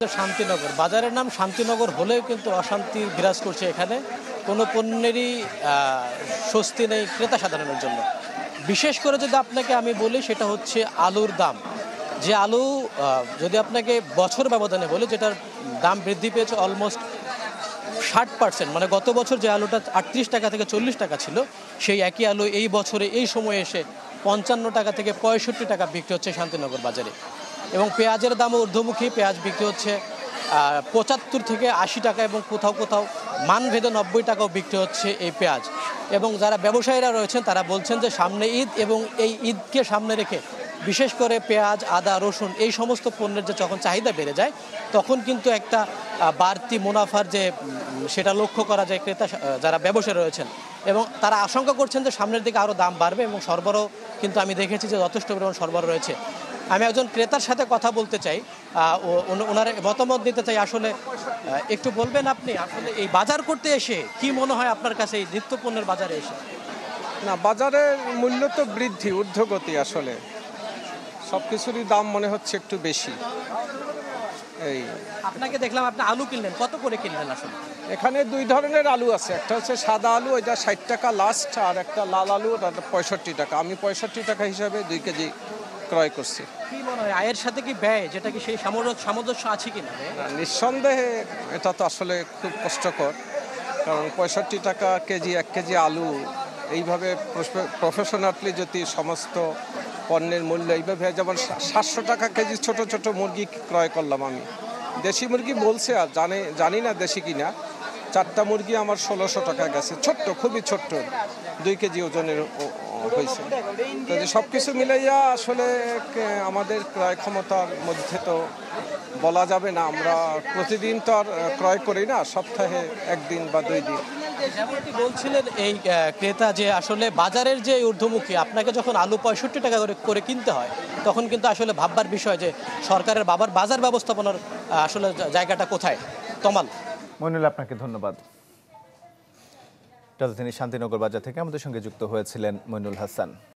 শান্তিনগর বাজারের নাম শান্তিনগর হলেও কিন্তু অশান্তি বিরাজ করছে এখানে। কোনো পণ্যেরই স্বস্তি নেই ক্রেতা সাধারণের জন্য। বিশেষ করে যদি আপনাকে আমি বলি সেটা হচ্ছে আলুর দাম। যে আলু যদি আপনাকে বছর ব্যবধানে বলি, যেটার দাম বৃদ্ধি পেয়েছে অলমোস্ট 60%। মানে গত বছর যে আলুটা 38 টাকা থেকে 40 টাকা ছিল, সেই একই আলু এই বছরে এই সময়ে এসে 55 টাকা থেকে 65 টাকা বিক্রি হচ্ছে শান্তিনগর বাজারে। এবং পেঁয়াজের দামও ঊর্ধ্বমুখী। পেঁয়াজ বিক্রি হচ্ছে 75 থেকে 80 টাকা এবং কোথাও কোথাও মানভেদে 90 টাকাও বিক্রি হচ্ছে এই পেঁয়াজ। এবং যারা ব্যবসায়ীরা রয়েছেন তারা বলছেন যে সামনে ঈদ, এবং এই ঈদকে সামনে রেখে বিশেষ করে পেঁয়াজ, আদা, রসুন এই সমস্ত পণ্যের যে যখন চাহিদা বেড়ে যায় তখন কিন্তু একটা বাড়তি মুনাফার যে সেটা লক্ষ্য করা যায় ক্রেতা যারা ব্যবসায়ী রয়েছেন। এবং তারা আশঙ্কা করছেন যে সামনের দিকে আরও দাম বাড়বে, এবং সরবরাহ কিন্তু আমি দেখেছি যে যথেষ্ট পরিমাণ সরবরাহ রয়েছে। আমি একজন ক্রেতার সাথে কথা বলতে চাই, ওনার মতামত দিতে চাই। আসলে একটু বলবেন আপনি আসলে এই বাজার করতে এসে কি মনে হয় আপনার কাছে এই নিত্য পণ্যের বাজারে এসে? না, বাজারের মূল্য তো বৃদ্ধি ঊর্ধ্বগতি। আসলে সব কিছুরই দাম মনে হচ্ছে একটু বেশি। এই আপনাকে দেখলাম আপনি আলু কিনলেন, কত করে কিনলেন আসলে? এখানে দুই ধরনের আলু আছে, একটা হচ্ছে সাদা আলু, ওইটা 60 টাকা লাস্ট, আর একটা লাল আলু, ওটা 65 টাকা। আমি 65 টাকা হিসাবে 2 কেজি ক্রয় করছি। কি মনে হয় আয়ের সাথে কি ব্যয়, যেটা কি সেই সামঞ্জস্য আছে কিনা? নিঃসন্দেহে এটা তো আসলে খুব কষ্টকর, কারণ 65 টাকা কেজি 1 কেজি আলু। এইভাবে প্রফেশনালি যদি সমস্ত পণ্যের মূল্য এইভাবে, যেমন 700 টাকা কেজি ছোট ছোট মুরগি ক্রয় করলাম আমি। দেশি মুরগি বলছে, আর জানি না দেশি কিনা। 4টা মুরগি আমার 1600 টাকা গেছে, ছোট্ট, খুবই ছোট্ট, 2 কেজি ওজনের হয়েছে। তো যে সব কিছু মিলাইয়া আসলে আমাদের ক্রয় ক্ষমতার মধ্যে তো বলা যাবে না। আমরা প্রতিদিন তো আর ক্রয় করি না, সপ্তাহে 1 দিন বা 2 দিন। যেমনটি বলছিলেন এই ক্রেতা যে আসলে বাজারের যে ঊর্ধ্বমুখী, আপনাকে যখন আলু 65 টাকা করে কিনতে হয় তখন কিন্তু আসলে ভাববার বিষয় যে সরকারের বাজার ব্যবস্থাপনার আসলে জায়গাটা কোথায়। তমাল। মইনুল, আপনাকে ধন্যবাদ। রাজধানী শান্তিনগর বাজার থেকে আমাদের সঙ্গে যুক্ত হয়েছিলেন মইনুল হাসান।